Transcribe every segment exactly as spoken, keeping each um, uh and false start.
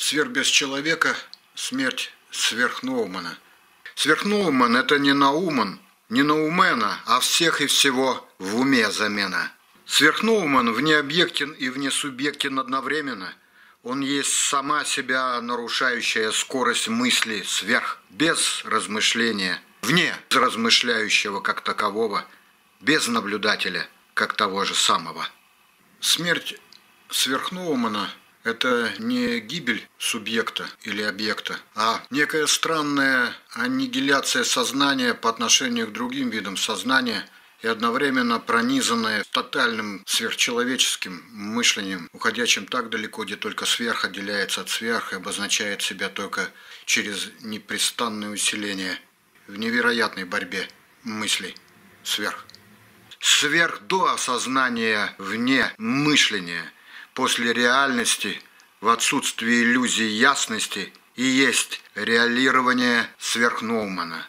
Сверхбесчеловека – смерть сверхноумана. Сверхноуман – это не науман, не наумена, а всех и всего в уме замена. Сверхноуман внеобъектен и внесубъектен одновременно. Он есть сама себя нарушающая скорость мысли сверх, без размышления, вне размышляющего как такового, без наблюдателя как того же самого. Смерть сверхноумана – это не гибель субъекта или объекта, а некая странная аннигиляция сознания по отношению к другим видам сознания и одновременно пронизанная тотальным сверхчеловеческим мышлением, уходящим так далеко, где только сверх отделяется от сверх и обозначает себя только через непрестанное усиление в невероятной борьбе мыслей сверх. Сверх до осознания вне мышления, после реальности, в отсутствии иллюзии ясности, и есть реалирование сверхноумана.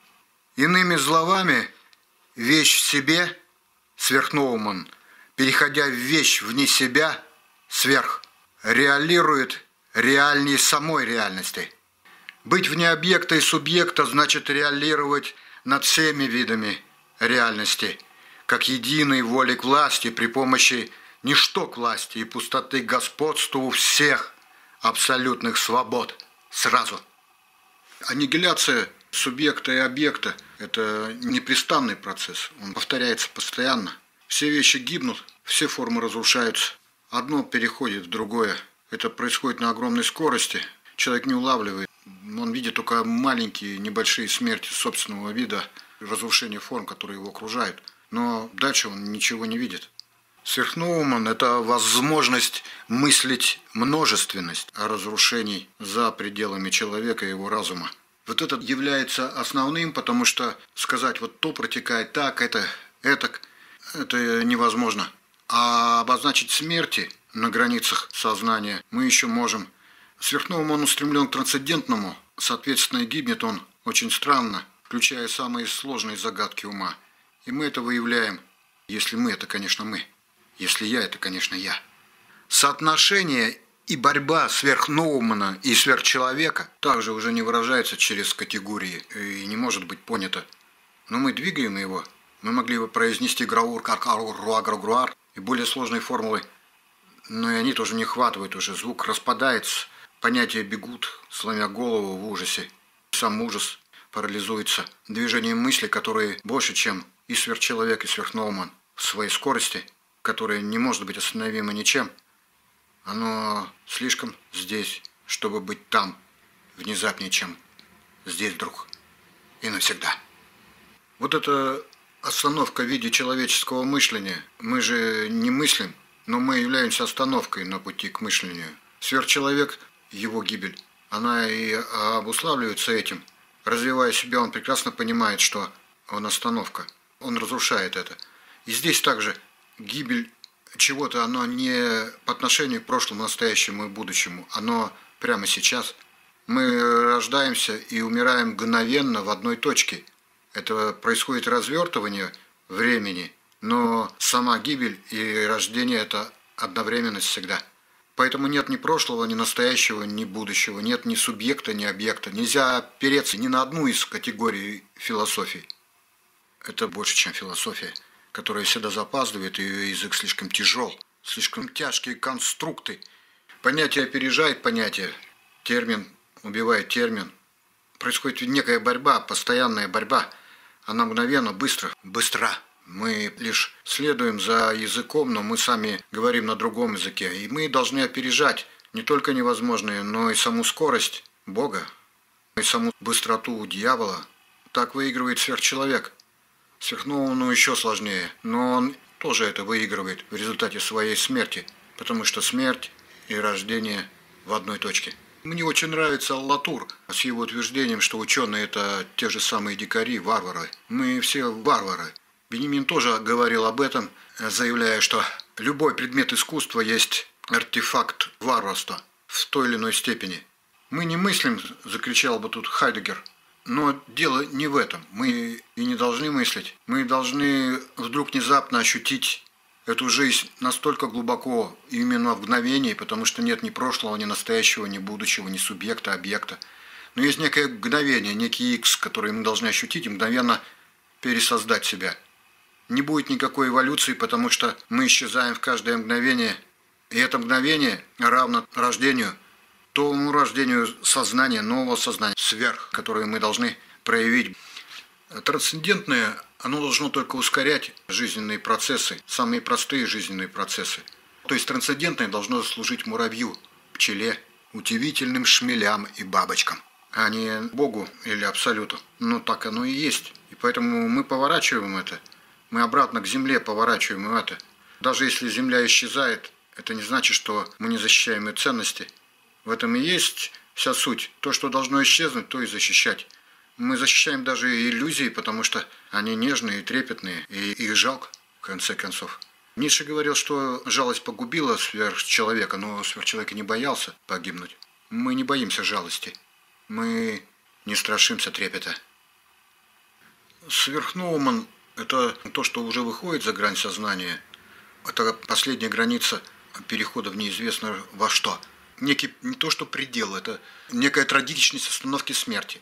Иными словами, вещь в себе, сверхноуман, переходя в вещь вне себя, сверх, реалирует реальней самой реальности. Быть вне объекта и субъекта значит реалировать над всеми видами реальности, как единой воли к власти при помощи ничто к власти и пустоты господству всех абсолютных свобод сразу. Аннигиляция субъекта и объекта – это непрестанный процесс, он повторяется постоянно. Все вещи гибнут, все формы разрушаются, одно переходит в другое. Это происходит на огромной скорости, человек не улавливает, он видит только маленькие небольшие смерти собственного вида, разрушение форм, которые его окружают, но дальше он ничего не видит. Сверхноуман – это возможность мыслить множественность разрушений за пределами человека и его разума. Вот это является основным, потому что сказать, вот то протекает так, это, этак, это невозможно. А обозначить смерти на границах сознания мы еще можем. Сверхноуман устремлен к трансцендентному, соответственно, и гибнет он очень странно, включая самые сложные загадки ума. И мы это выявляем, если мы – это, конечно, мы. Если я – это, конечно, я. Соотношение и борьба сверхноумана и сверхчеловека также уже не выражается через категории и не может быть понято. Но мы двигаем его. Мы могли бы произнести граур, каркарур, руаграгруар и более сложные формулы. Но и они тоже не хватывают уже. Звук распадается, понятия бегут, сломя голову в ужасе. Сам ужас парализуется движением мысли, которые больше, чем и сверхчеловек, и сверхноуман в своей скорости, которое не может быть остановимо ничем, оно слишком здесь, чтобы быть там, внезапнее, чем здесь вдруг и навсегда. Вот эта остановка в виде человеческого мышления. Мы же не мыслим, но мы являемся остановкой на пути к мышлению. Сверхчеловек, его гибель, она и обуславливается этим. Развивая себя, он прекрасно понимает, что он остановка, он разрушает это. И здесь также гибель чего-то, оно не по отношению к прошлому, настоящему и будущему, оно прямо сейчас. Мы рождаемся и умираем мгновенно в одной точке. Это происходит развертывание времени, но сама гибель и рождение – это одновременность всегда. Поэтому нет ни прошлого, ни настоящего, ни будущего, нет ни субъекта, ни объекта. Нельзя опереться ни на одну из категорий философии. Это больше, чем философия, которая всегда запаздывает, ее язык слишком тяжел, слишком тяжкие конструкты. Понятие опережает понятие, термин убивает термин. Происходит некая борьба, постоянная борьба. Она мгновенно, быстро, быстра. Мы лишь следуем за языком, но мы сами говорим на другом языке. И мы должны опережать не только невозможное, но и саму скорость Бога, и саму быстроту дьявола. Так выигрывает сверхчеловек. Сверхноуману еще сложнее, но он тоже это выигрывает в результате своей смерти, потому что смерть и рождение в одной точке. Мне очень нравится Латур с его утверждением, что ученые – это те же самые дикари, варвары. Мы все варвары. Бенемин тоже говорил об этом, заявляя, что любой предмет искусства есть артефакт варварства в той или иной степени. «Мы не мыслим», – закричал бы тут Хайдеггер. Но дело не в этом. Мы и не должны мыслить. Мы должны вдруг внезапно ощутить эту жизнь настолько глубоко именно в мгновении, потому что нет ни прошлого, ни настоящего, ни будущего, ни субъекта, объекта. Но есть некое мгновение, некий X, который мы должны ощутить и мгновенно пересоздать себя. Не будет никакой эволюции, потому что мы исчезаем в каждое мгновение. И это мгновение равно рождению, тому рождению сознания, нового сознания, сверх, которое мы должны проявить. Трансцендентное, оно должно только ускорять жизненные процессы, самые простые жизненные процессы. То есть трансцендентное должно служить муравью, пчеле, удивительным шмелям и бабочкам, а не Богу или Абсолюту. Но так оно и есть. И поэтому мы поворачиваем это. Мы обратно к Земле поворачиваем это. Даже если Земля исчезает, это не значит, что мы не защищаем ее ценности. В этом и есть вся суть. То, что должно исчезнуть, то и защищать. Мы защищаем даже иллюзии, потому что они нежные и трепетные, и их жалко, в конце концов. Ницше говорил, что жалость погубила сверхчеловека, но сверхчеловек не боялся погибнуть. Мы не боимся жалости. Мы не страшимся трепета. Сверхноуман – это то, что уже выходит за грань сознания. Это последняя граница перехода в неизвестно во что. Некий, не то что предел, это некая трагичность остановки смерти.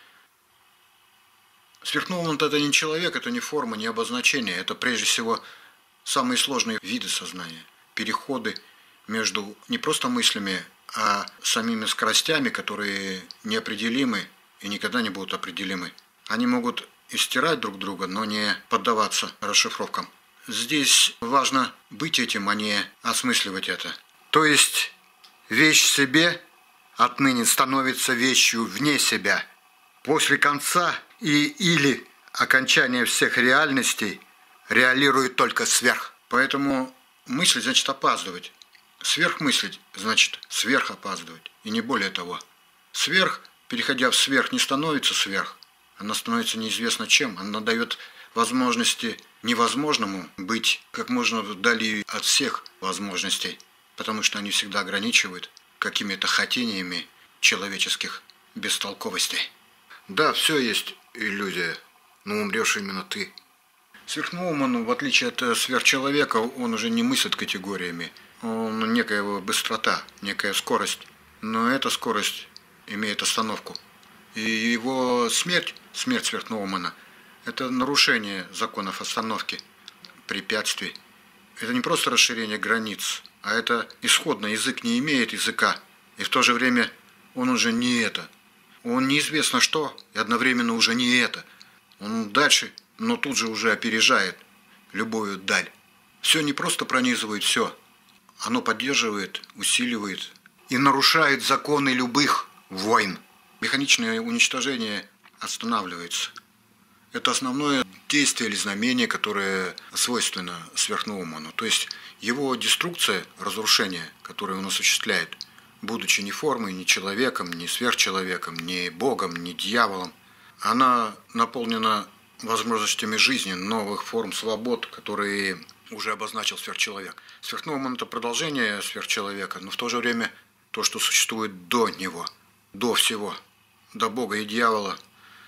Сверхноуман – это не человек, это не форма, не обозначение. Это прежде всего самые сложные виды сознания. Переходы между не просто мыслями, а самими скоростями, которые неопределимы и никогда не будут определимы. Они могут и стирать друг друга, но не поддаваться расшифровкам. Здесь важно быть этим, а не осмысливать это. То есть вещь в себе отныне становится вещью вне себя. После конца и или окончания всех реальностей реалирует только сверх. Поэтому мыслить значит опаздывать. Сверхмыслить значит сверхопаздывать. И не более того. Сверх, переходя в сверх, не становится сверх. Она становится неизвестно чем. Она дает возможности невозможному быть как можно вдали от всех возможностей, потому что они всегда ограничивают какими-то хотениями человеческих бестолковостей. Да, все есть иллюзия, но умрешь именно ты. Сверхноуман, в отличие от сверхчеловека, он уже не мыслит категориями. Он некая его быстрота, некая скорость. Но эта скорость имеет остановку. И его смерть, смерть сверхноумана, это нарушение законов остановки, препятствий. Это не просто расширение границ, а это исходно. Язык не имеет языка. И в то же время он уже не это. Он неизвестно что, и одновременно уже не это. Он дальше, но тут же уже опережает любую даль. Все не просто пронизывает все. Оно поддерживает, усиливает и нарушает законы любых войн. Механичное уничтожение останавливается. Это основное действие или знамение, которое свойственно сверхноуману. То есть его деструкция, разрушение, которое он осуществляет, будучи ни формой, ни человеком, ни сверхчеловеком, ни богом, ни дьяволом, она наполнена возможностями жизни, новых форм свобод, которые уже обозначил сверхчеловек. Сверхноуман – это продолжение сверхчеловека, но в то же время то, что существует до него, до всего, до Бога и дьявола,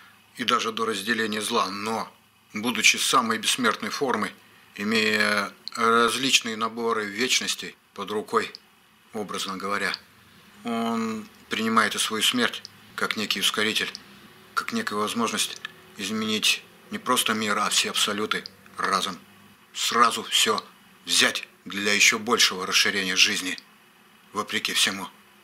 и даже до разделения зла. Но, будучи самой бессмертной формой, имея различные наборы вечностей под рукой, образно говоря, он принимает и свою смерть как некий ускоритель, как некую возможность изменить не просто мир, а все абсолюты разом. Сразу все взять для еще большего расширения жизни, вопреки всему.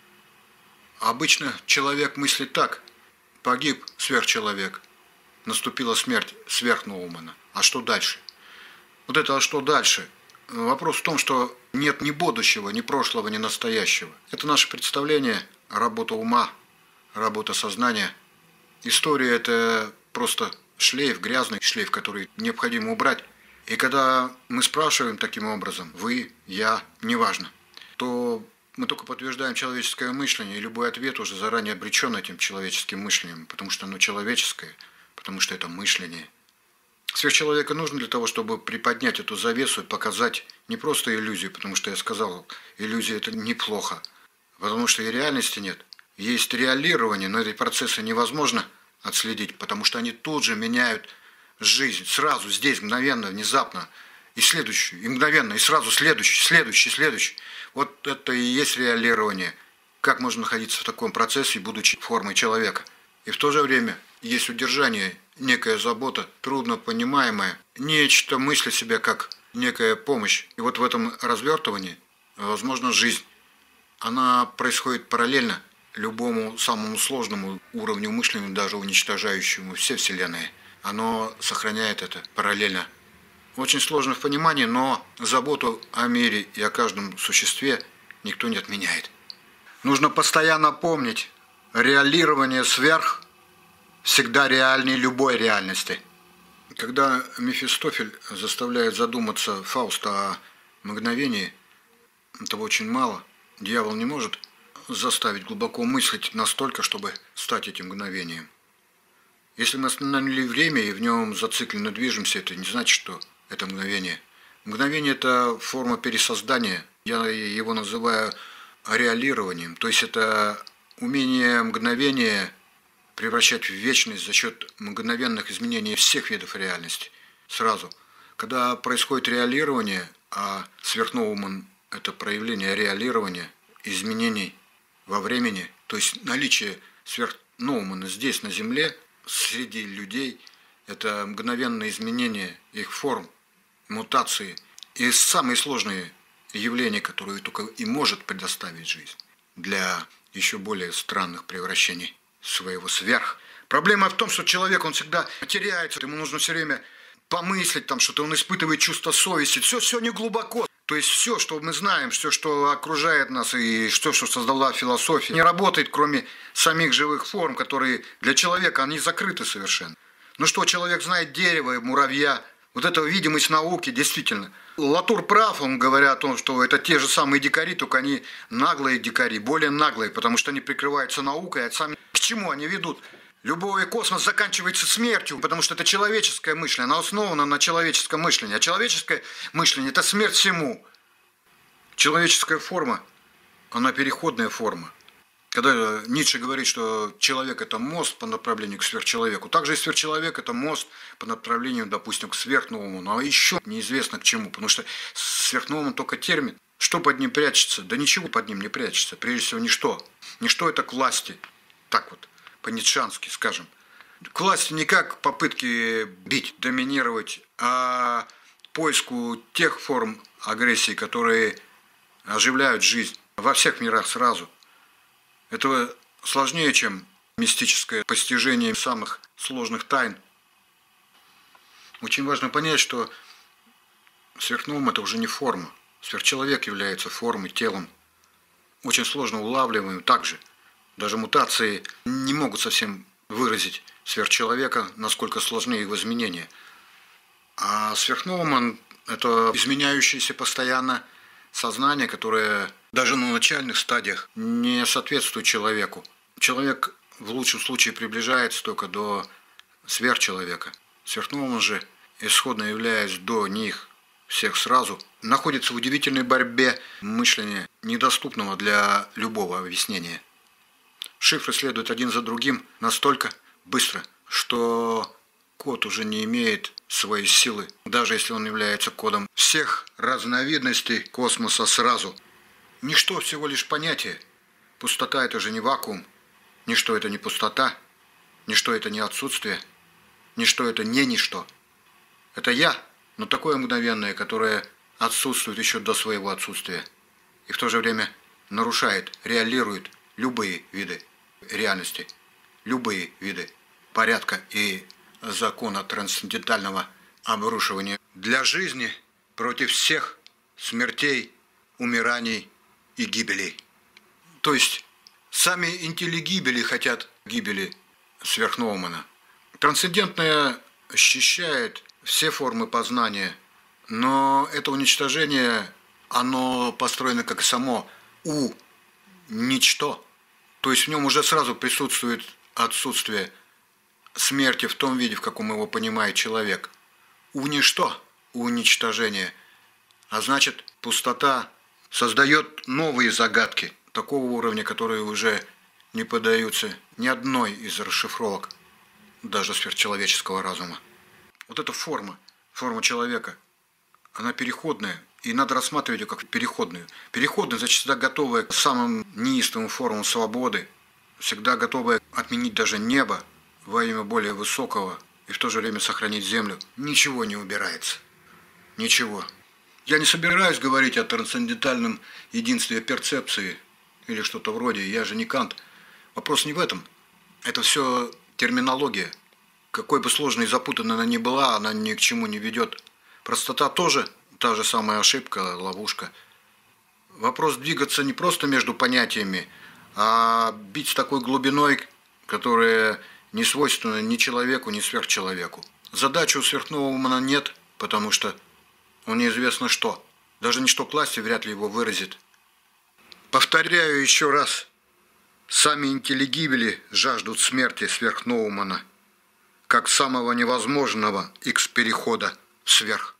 Обычно человек мыслит так: погиб сверхчеловек, наступила смерть сверхноумана. А что дальше? Вот это «а что дальше»? Вопрос в том, что нет ни будущего, ни прошлого, ни настоящего. Это наше представление, работа ума, работа сознания. История – это просто шлейф, грязный шлейф, который необходимо убрать. И когда мы спрашиваем таким образом, вы, я, неважно, то мы только подтверждаем человеческое мышление, и любой ответ уже заранее обречен этим человеческим мышлением, потому что оно человеческое, потому что это мышление. Сверхчеловека нужно для того, чтобы приподнять эту завесу и показать не просто иллюзию, потому что я сказал, иллюзия – это неплохо, потому что и реальности нет. Есть реалирование, но эти процессы невозможно отследить, потому что они тут же меняют жизнь, сразу, здесь, мгновенно, внезапно. и следующую, и мгновенно, и сразу следующий, следующий, следующий. Вот это и есть реалирование. Как можно находиться в таком процессе, будучи формой человека? И в то же время есть удержание, некая забота, трудно понимаемая, нечто мысли себя как некая помощь. И вот в этом развертывании, возможно, жизнь. Она происходит параллельно любому самому сложному уровню мышления, даже уничтожающему все вселенные. Оно сохраняет это параллельно. Очень сложно в понимании, но заботу о мире и о каждом существе никто не отменяет. Нужно постоянно помнить, реалирование сверх всегда реальнее любой реальности. Когда Мефистофель заставляет задуматься Фауста о мгновении, этого очень мало. Дьявол не может заставить глубоко мыслить настолько, чтобы стать этим мгновением. Если мы остановили время и в нем зацикленно движемся, это не значит, что это мгновение. Мгновение – это форма пересоздания. Я его называю реалированием. То есть это умение мгновения превращать в вечность за счет мгновенных изменений всех видов реальности. Сразу. Когда происходит реалирование, а сверхновуман – это проявление реалирования, изменений во времени, то есть наличие сверхновумана здесь, на Земле, среди людей, это мгновенное изменение их форм, мутации и самые сложные явления, которые только и может предоставить жизнь для еще более странных превращений своего сверх. Проблема в том, что человек, он всегда теряется, ему нужно все время помыслить, там, что-то он испытывает чувство совести, все, все не глубоко. То есть все, что мы знаем, все, что окружает нас и все, что создала философия, не работает, кроме самих живых форм, которые для человека, они закрыты совершенно. Ну что, человек знает дерево, муравья, вот это видимость науки, действительно. Латур прав, он говоря о том, что это те же самые дикари, только они наглые дикари, более наглые, потому что они прикрываются наукой, а сами к чему они ведут? Любой космос заканчивается смертью, потому что это человеческое мышление, оно основано на человеческом мышлении. А человеческое мышление – это смерть всему. Человеческая форма, она переходная форма. Когда Ницше говорит, что человек – это мост по направлению к сверхчеловеку, также и сверхчеловек – это мост по направлению, допустим, к сверхновому. Но еще неизвестно к чему, потому что сверхновому только термин. Что под ним прячется? Да ничего под ним не прячется. Прежде всего, ничто. Ничто – это к власти. Так вот. По-ницшански, скажем. К власти не как попытки бить, доминировать, а поиску тех форм агрессии, которые оживляют жизнь во всех мирах сразу. Это сложнее, чем мистическое постижение самых сложных тайн. Очень важно понять, что сверхновум – это уже не форма. Сверхчеловек является формой, телом. Очень сложно улавливаемым также. Даже мутации не могут совсем выразить сверхчеловека, насколько сложны его изменения. А сверхновуман – это изменяющееся постоянно сознание, которое даже на начальных стадиях не соответствует человеку. Человек в лучшем случае приближается только до сверхчеловека. Сверхновуман же, исходно являясь до них всех сразу, находится в удивительной борьбе мышления, недоступного для любого объяснения. Шифры следуют один за другим настолько быстро, что код уже не имеет своей силы, даже если он является кодом всех разновидностей космоса сразу. Ничто всего лишь понятие. Пустота – это же не вакуум. Ничто – это не пустота. Ничто – это не отсутствие. Ничто – это не ничто. Это я, но такое мгновенное, которое отсутствует еще до своего отсутствия. И в то же время нарушает, реалирует любые виды реальности, любые виды порядка и закона трансцендентального обрушивания для жизни против всех смертей, умираний и гибелей. То есть сами интеллигибели хотят гибели сверхновумана. Трансцендентное ощущает все формы познания, но это уничтожение, оно построено как само у ничто. То есть в нем уже сразу присутствует отсутствие смерти в том виде, в каком его понимает человек. У ничто, у уничтожения. А значит, пустота создает новые загадки такого уровня, которые уже не поддаются ни одной из расшифровок, даже сверхчеловеческого разума. Вот эта форма, форма человека, она переходная, и надо рассматривать ее как переходную. Переходная, значит, всегда готовая к самым неистовым формам свободы, всегда готовая отменить даже небо во имя более высокого и в то же время сохранить землю. Ничего не убирается. Ничего. Я не собираюсь говорить о трансцендентальном единстве перцепции или что-то вроде. Я же не Кант. Вопрос не в этом. Это все терминология. Какой бы сложной и запутанной она ни была, она ни к чему не ведет. Простота тоже та же самая ошибка, ловушка. Вопрос двигаться не просто между понятиями, а бить с такой глубиной, которая не свойственна ни человеку, ни сверхчеловеку. Задачи у сверхнового нет, потому что он неизвестно что. Даже ничто классе вряд ли его выразит. Повторяю еще раз. Сами интеллигибели жаждут смерти сверхноумана, как самого невозможного икс-перехода в сверх.